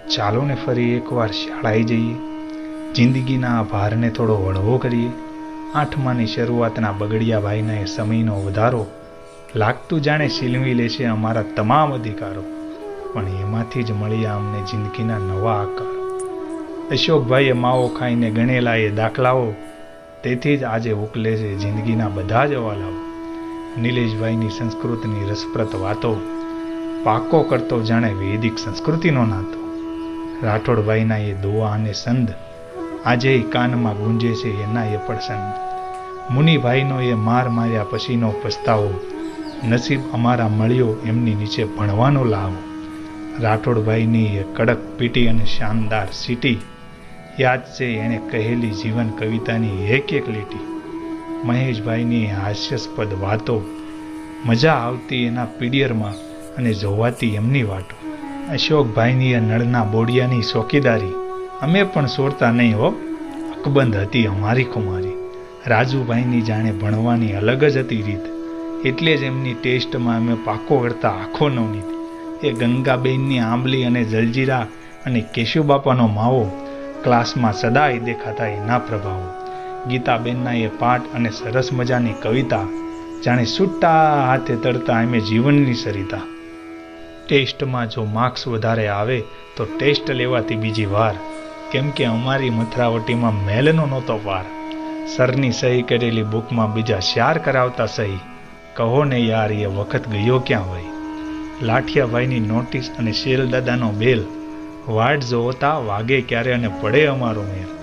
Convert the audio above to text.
ચાલો ને ફરી એકવાર શાળાએ જઈએ, જિંદગીના આ ભારને થોડો હળવો કરીએ. આઠમાની શરૂઆતના બગડિયા ભાઈના એ સમયનો વધારો લાગતું જાણે છીનવી લેશે અમારા તમામ અધિકારો, પણ એમાંથી જ મળ્યા અમને જિંદગીના નવા આકારો. અશોકભાઈએ માવો ખાઈને ગણેલા એ દાખલાઓ, તેથી જ આજે ઉકલે છે જિંદગીના બધા જ અવાલાઓ. નિલેશભાઈની સંસ્કૃતની રસપ્રદ વાતો પાકો કરતો જાણે વૈદિક સંસ્કૃતિનો નાતો. રાઠોડભાઈના એ દુઆ અને સંદ આજે કાનમાં ગુંજે છે એના એ પડસંદ. મુનિભાઈનો એ માર માર્યા પછીનો પસ્તાવો, નસીબ અમારા મળ્યો એમની નીચે ભણવાનો લાવો. રાઠોડભાઈની એ કડક પીટી અને શાનદાર સીટી, યાદ છે એણે કહેલી જીવન કવિતાની એક એક લીટી. મહેશભાઈની હાસ્યાસ્પદ વાતો, મજા આવતી એના પીડિયરમાં અને જોવાતી એમની વાતો. અશોકભાઈની એ નળના બોડિયાની ચોકીદારી, અમે પણ છોડતા નહીં હો, અકબંધ હતી અમારી કુમારી. રાજુભાઈની જાણે ભણવાની અલગ જ હતી રીત, એટલે જ એમની ટેસ્ટમાં અમે પાકો કરતા આખો નવનીત. એ ગંગાબેનની આંબલી અને જલજીરા અને કેશુબાપાનો માવો, ક્લાસમાં સદાય દેખાતા એના પ્રભાવો. ગીતાબેનના એ પાઠ અને સરસ મજાની કવિતા, જાણે છૂટા હાથે તરતા અમે જીવનની સરિતા. ટેસ્ટમાં જો માર્ક્સ વધારે આવે તો ટેસ્ટ લેવાતી બીજી વાર, કેમ કે અમારી મથરાવટીમાં મેલનો નહોતો પાર. સરની સહી કરેલી બુકમાં બીજા શાર કરાવતા સહી, કહો ને યાર એ વખત ગયો ક્યાં હોય. લાઠિયાભાઈની નોટિસ અને શેલદાદાનો બેલ, વાટ જોતા વાગે ક્યારે અને પડે અમારો મેર.